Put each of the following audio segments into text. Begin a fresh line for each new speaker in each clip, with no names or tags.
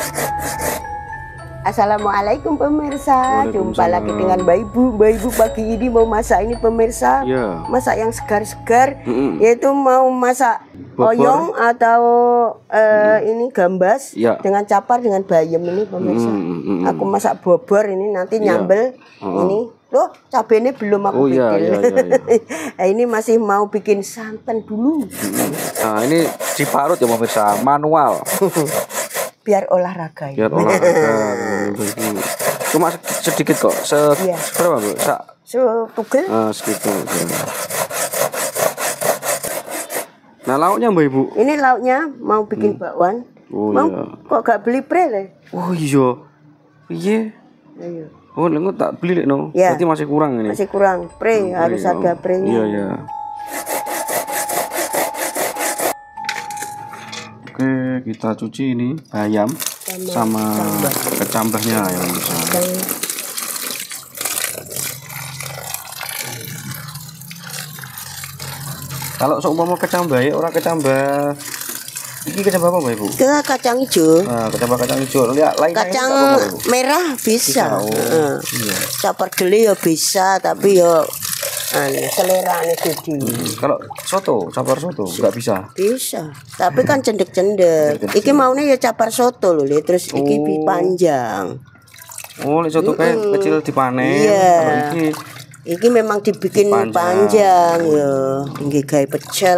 Assalamualaikum pemirsa, jumpa lagi dengan Mbak Ibu. Mbak Ibu pagi ini mau masak ini pemirsa, masak yang segar-segar, yaitu mau masak oyong atau ini gambas dengan capar dengan bayam ini pemirsa. Aku masak bobor ini nanti nyambel ini. Loh, cabenya belum aku bikin. Nah, ini masih mau bikin santan dulu.
Nah, ini diparut ya pemirsa, manual.
Biar olahraga ya.
Biar olahraga. Cuma sedikit kok. Berapa, Bu?
Setugel.
Segitu. Nah, lauknya Mbak Ibu.
Ini lauknya mau bikin bakwan. Kok gak beli pre le?
Oh iya. Iya.
Ayo.
Oh, lengut tak beli lek no. Berarti masih kurang ini.
Masih kurang. Pre harus ada pre-nya.
Iya. Oke, kita cuci ini bayam sama kecambahnya ya bisa. Kalau seumpama kecambah ya orang kecambah. Ini kecambah apa Mbak Ibu?
Kacang hijau.
Nah, kecambah kacang hijau.
Kacang merah bisa.
Iya.
Capar geli ya bisa, tapi ya selera nih jadi.
Kalau soto, capar soto nggak bisa.
Bisa, tapi kan cendek-cendek. Iki maunya ya capar soto loh, terus iki panjang.
Oh, soto kayak kecil dipanen.
Iya. Iki memang dibikin panjang ya, tinggi kayak pecel.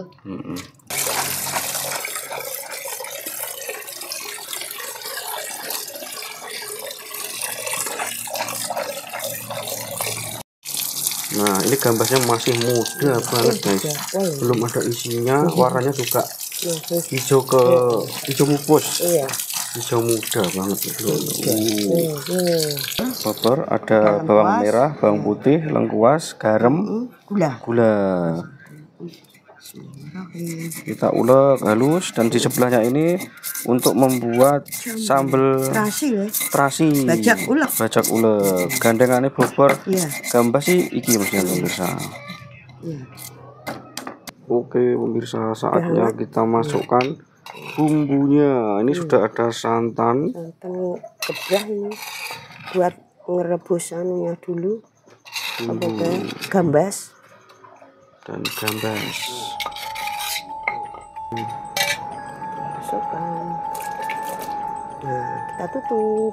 Nah, ini gambasnya masih muda banget guys. Belum ada isinya, warnanya juga hijau mupus.
Iya.
Hijau muda banget itu. Bobor, ada bawang merah, bawang putih, lengkuas, garam, gula. Kita ulek halus, dan di sebelahnya ini untuk membuat sambal terasi bajak ulek. Gandengannya bobor, gambas sih iki maksudnya pemirsa. Oke pemirsa, saatnya kita masukkan bumbunya. Ini sudah ada santan
kebrah ini buat ngerebus anunya dulu. Gambas. Masukkan. Nah, kita tutup.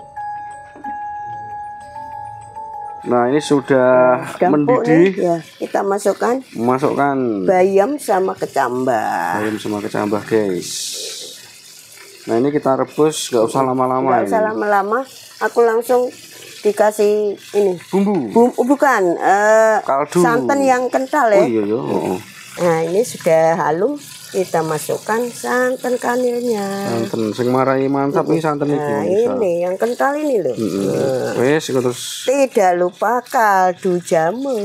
Nah, ini sudah mendidih
ya. Kita masukkan bayam sama kecambah.
Guys. Nah, ini kita rebus, nggak usah lama-lama.
Nggak usah lama-lama. Aku langsung dikasih ini
bumbu.
Bukan
kaldu.
Santan yang kental ya.
Nah,
ini sudah halus, kita masukkan santan kanilnya.
Santan sing marai mantap nih santan
ini yang kental ini loh.
Terus
tidak lupa kaldu jamur.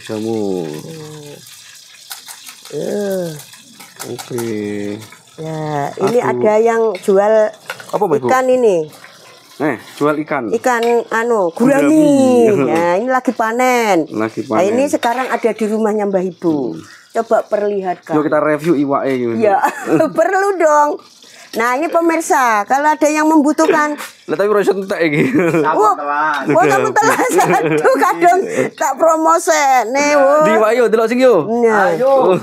Oke.
Ya, ini ada yang jual ikan ini.
Jual ikan
gurami. Nah, ini lagi panen. Nah, ini sekarang ada di rumahnya Mbah Ibu. Coba perlihatkan.
Yuk kita review iwake gitu.
Ya, perlu dong. Nah, ini pemirsa, kalau ada yang membutuhkan.
Lah tapi rasa entek iki.
Kamu telah satu kadang tak promose. Nih,
Di iwake yo delok sing yo.
Ayo.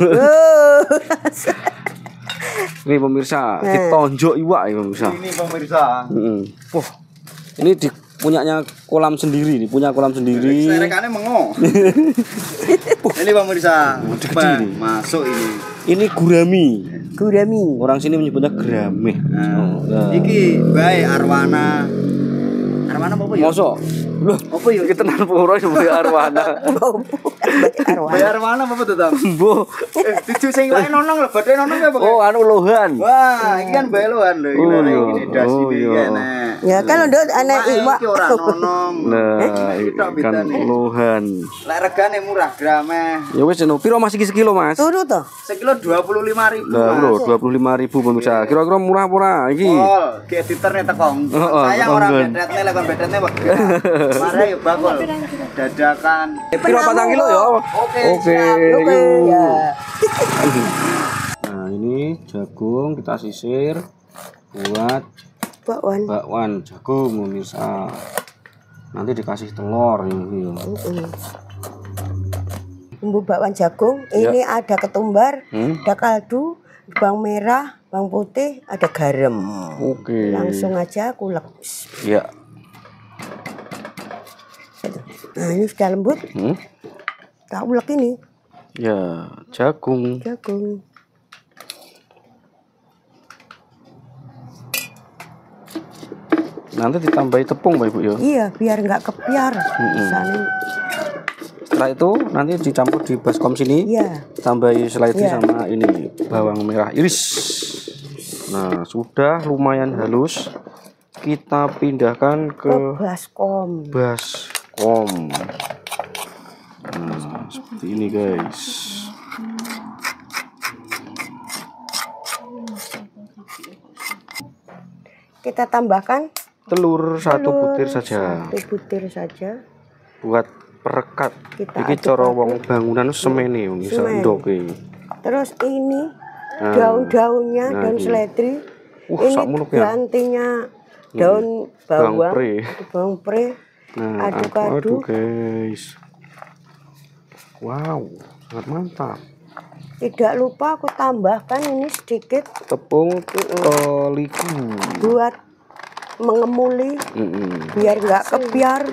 Nih pemirsa, ditonjok iwak ya pemirsa.
Ini pemirsa.
Ini punyanya kolam sendiri nih, punya kolam sendiri.
Rekannya mengo. Ini pemirsa. Masuk ini.
Ini gurami.
Orang
sini menyebutnya gurame.
Iki bae arwana. Arwana apa ya?
Mosok. Loh, apa ya iki tenan pura sebut arwana.
Arwana apa tuh, Tam?
Mbok.
Dicu sing wae nonong lho, badhe nonong apa?
Oh, lohan.
Wah, iki kan bae lohan lho. Iki dasi iki enak.
Ya kan nduk anak iwak.
Iki ora nonong.
Nah, ikan lohan.
Lek regane murah grame.
Ya wis piro Mas iki sekilo, Mas?
Turu to.
Sekilo 25.000.
Lah, bro, 25.000 pemirsa. Kira-kira murah apa iki?
Oh, ki editerne teko. Saya ora bedretne lek kon bedretne kok. Mare yo bakul. Dadakan.
Piro 4 kilo ya? Oke.
Ya.
Nah, ini jagung kita sisir buat bakwan jagung pemirsa. Nanti dikasih telur ini.
Bumbu bakwan jagung. Ini ada ketumbar, ada kaldu, bawang merah, bawang putih, ada garam.
Oke.
Langsung aja aku ulek.
Ya.
Nah ini sudah lembut. Tak ulek ini.
Ya, jagung. Nanti ditambahi tepung, Mbak Ibu ya?
Iya, biar nggak kepiar.
Setelah itu nanti dicampur di baskom sini.
Iya.
Tambahi seledri sama ini bawang merah iris. Nah, sudah lumayan halus. Kita pindahkan ke
baskom.
Nah, seperti ini guys.
Kita tambahkan
telur 1 butir saja.
1 butir saja.
Buat perekat. Iki cara wong bangunan semene wong iso ndoke.
Terus ini daun-daunnya, daun seledri. Ini gantinya daun bawang pre.
Nah, aduk guys. Wow, sangat mantap.
Tidak lupa aku tambahkan ini sedikit
tepung terigu
buat mengemuli, biar nggak kepiar.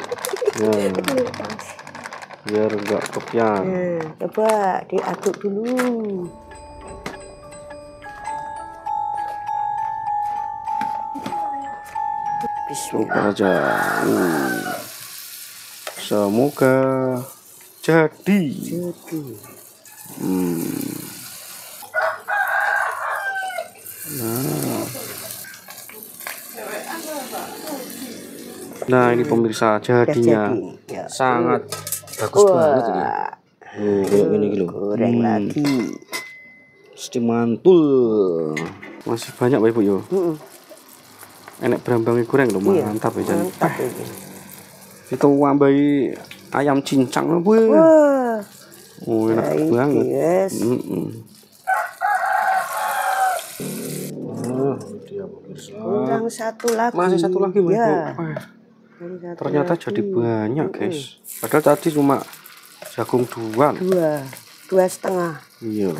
Biar nggak kepiar.
Nah, coba diaduk dulu.
Bismillah aja. Semoga jadi. Nah ini pemirsa jadinya sangat bagus banget ini. Kayak gini gitu.
Goreng lagi.
Mesti mantul. Masih banyak Mbak Ibu yo. Enak berambangnya goreng loh, mantap ya.
Mantap
itu wambai ayam cincang loh Bu. Oh enak banget.
Kurang satu lagi.
Masih satu lagi Mbak Ibu. Ternyata jadi banyak guys. Padahal tadi cuma jagung dua
setengah.
Iya.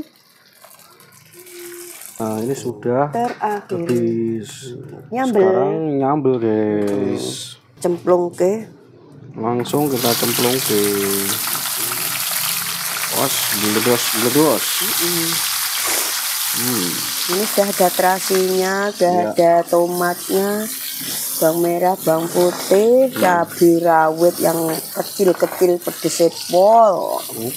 Nah ini sudah habis. Sekarang nyambel guys.
Cemplung ke.
Langsung kita cemplung ke. Bledos.
Ini sudah ada terasinya, sudah ada tomatnya, bawang merah, bawang putih, cabai rawit yang kecil-kecil pedes pol.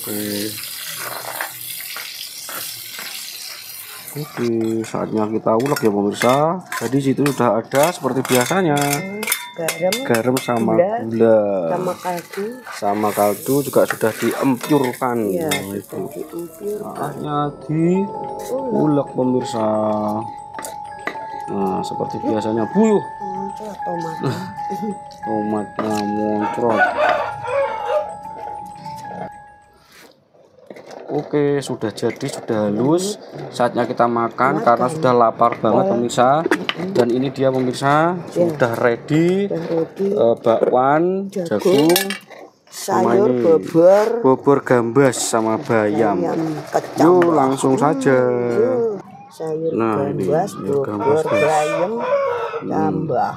Oke, saatnya kita ulek ya pemirsa. Jadi situ sudah ada seperti biasanya. Garam sama gula. Sama kaldu juga sudah diempurkan.
Ya,
itu. Saatnya diulek pemirsa. Nah, seperti biasanya. Buyuh. Tomatnya muncrat. Oke, sudah jadi, sudah halus. Saatnya kita makan karena sudah lapar banget pemirsa. Dan ini dia pemirsa, sudah ready. Bakwan, jagung,
sayur,
bobor gambas sama bayam. Yuk langsung saja.
Sayur gambas, bobor, bayam, tambah.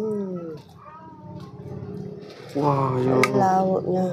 Wah, yuk.
Lauknya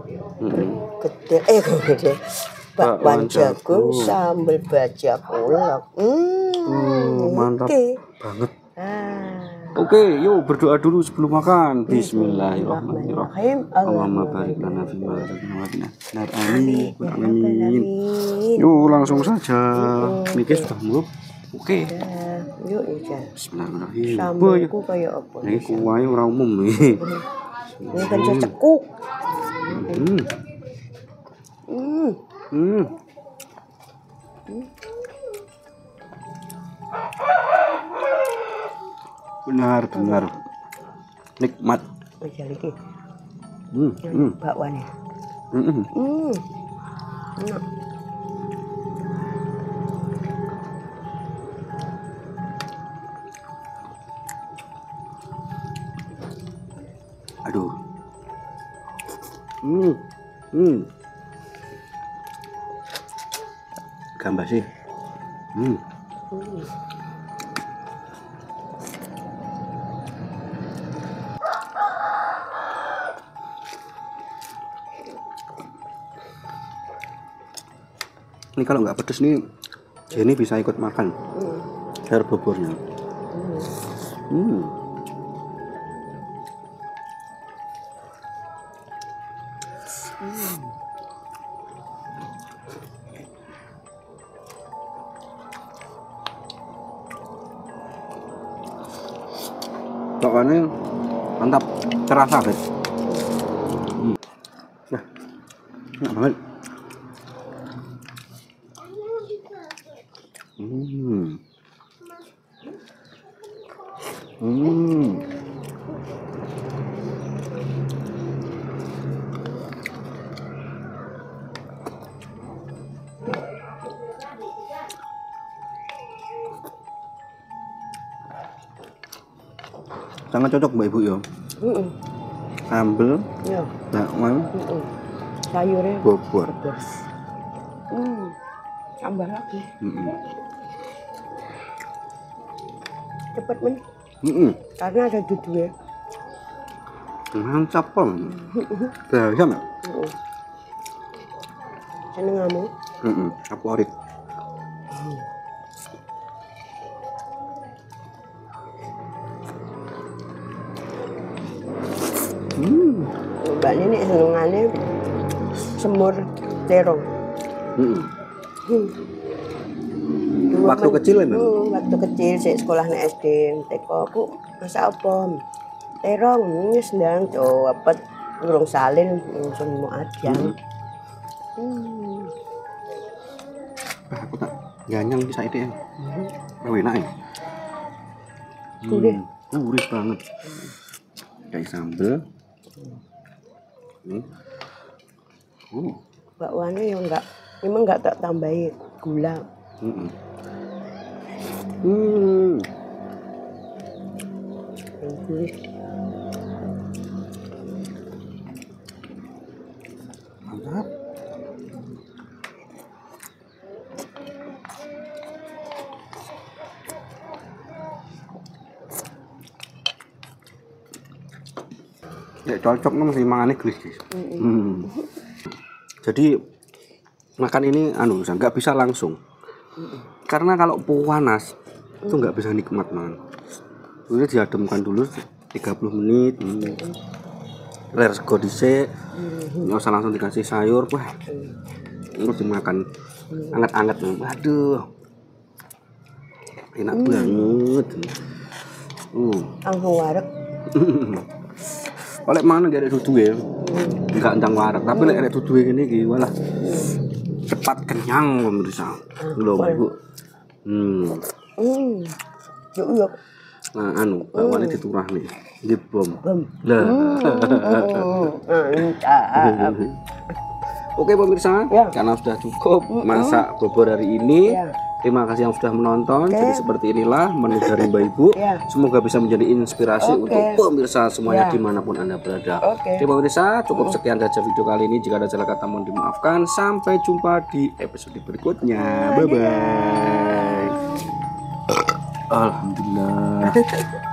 gede. Bakwan jagung sambal bajak ulek.
Mantap banget. Oke, yuk berdoa dulu sebelum makan. Bismillahirrahmanirrahim. Allahumma barik lana fima razaqtana. Amin. Yuk langsung saja. Niki sudah muluk. Oke.
Yuk ya.
Bismillahirrahmanirrahim.
Sambalku kayak apa?
Ini kuahnya ora umum iki.
Ini kan cekuk.
Benar nikmat.
Bakwannya.
Aduh. Gambas sih. Ini kalau nggak pedes nih, Jenny bisa ikut makan air buburnya. Pokoknya mantap, terasa guys. Nah, enak banget. Sangat cocok Mbak Ibu ya. Sambel, bakwan,
sayurnya
bobor.
Tambah lagi. Cepet men. Karena ada duduknya.
Mantap pom. Bayam.
Seneng kamu?
Favorit.
Mbak Nini senengannya semur terong.
Waktu kecil ya?
Waktu kecil saya sekolah di SD, teko Bu, masak apa? Terong, ini sedang coba urung salin, semua aja.
Aku tak nyanyang bisa itu ya. Enak ya. Gurih banget. Kayak sambel.
Bakwannya yang emang enggak tak tambahi gula. Gurih.
Mantap. Ya cocok nih masih mangane gelis guys. Jadi makan ini nggak bisa langsung. Karena kalau panas itu nggak bisa nikmat man. Ini diademkan dulu 30 menit. Ler sego dhisik. Nggak usah langsung dikasih sayur, wah. Terus dimakan anget-anget. Waduh. Enak banget.
Langsung wareg.
Oleh mana gak ada dudu ya? Enggak entang warak, tapi lek ada dudu ini iki walah cepat kenyang pemirsa. Lho Ibu.
Yuk.
Nah, bakwane diturah nih. Nggih, Bom. Lah. Oke pemirsa, karena sudah cukup masak bobor hari ini. Terima kasih yang sudah menonton. Jadi seperti inilah menu dari Mbak Ibu. Semoga bisa menjadi inspirasi untuk pemirsa semuanya dimanapun Anda berada. Oke pemirsa, cukup sekian saja video kali ini. Jika ada salah kata mohon dimaafkan. Sampai jumpa di episode berikutnya. Bye bye. Alhamdulillah.